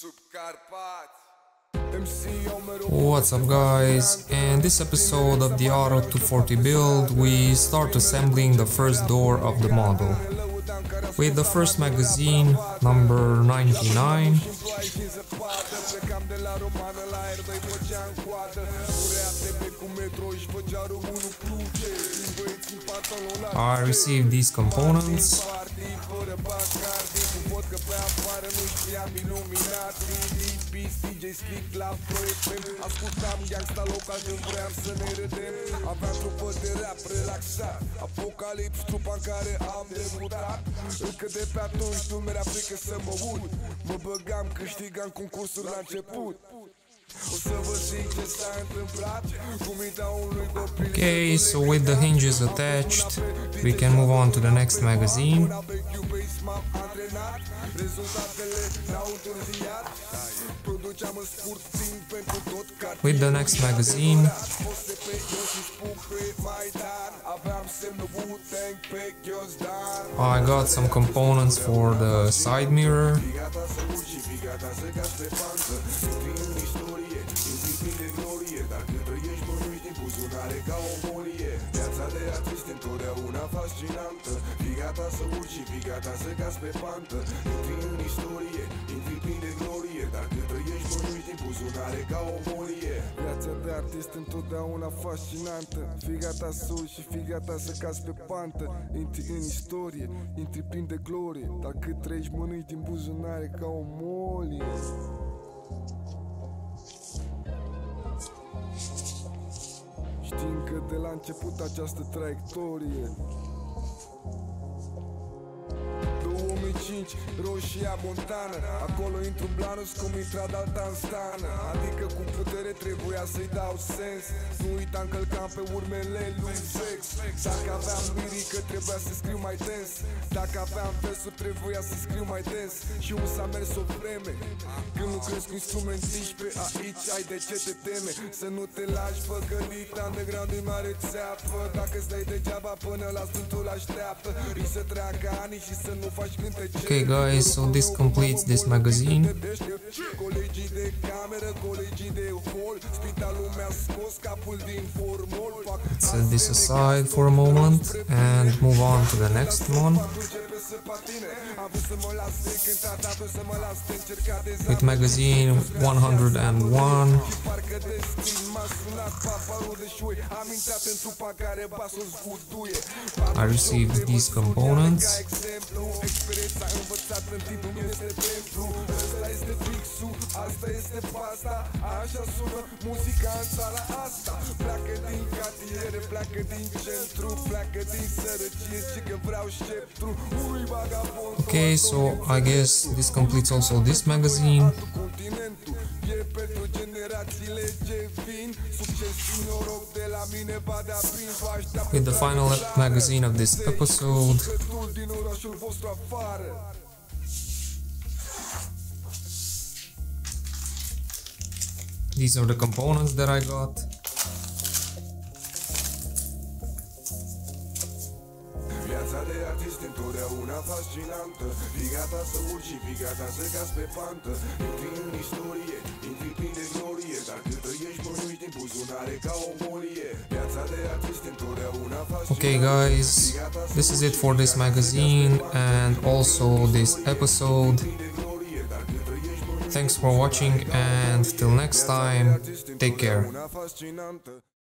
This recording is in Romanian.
What's up guys, in this episode of the ARO 240 build we start assembling the first door of the model. With the first magazine, number 99, I received these components. Încă de pe atunci nu mi-era frică să mă ud. Mă băgam, câștigam concursuri la început. O să vă zic ce s-a întâmplat cu mintea unui copil. Okay, so with the hinges attached, we can move on to the next magazine. With the next magazine, I got some components for the side mirror. Viața de artist întotdeauna fascinantă. Fii gata să uși și fii gata să cazi pe pantă. Intri în istorie, intri plin de glorie. Dar cât trăiești mănânci din buzunare ca o molie. Știm că de la început această traiectorie 2005, Roșia Montană. Acolo intru în Blanus cum intra Dalta în stană. Adică cu putere trebuia să-i dau sens. Nu uita, încălcam pe urmele lui sex. Dacă aveam lirică trebuia să scriu mai dens. Dacă aveam versuri trebuia să scriu mai dens. Și un s-a mers o vreme când lucrezi cu instrumentiști pe aici. Ai de ce te teme să nu te lași păcălit. Underground e mare țeapă. Dacă stai degeaba până la Sfântul așteaptă. Îi să treacă ani și să nu faci cântece. Okay guys, so this completes this magazine. Let's set this aside for a moment and move on to the next one. With magazine 101, I received these components. Okay, so I guess this completes also this magazine. With the final magazine of this episode. These are the components that I got. Viața de artist întotdeauna fascinantă. Fii gata să urci și fii gata să cazi pe pantă. Intri în istorie, intri plin de glorie. Dar cât trăiești bănuși din buzunare ca o molie. Viața de artist întotdeauna fascinantă. Okay guys, this is it for this magazine and also this episode. Thanks for watching and till next time, take care.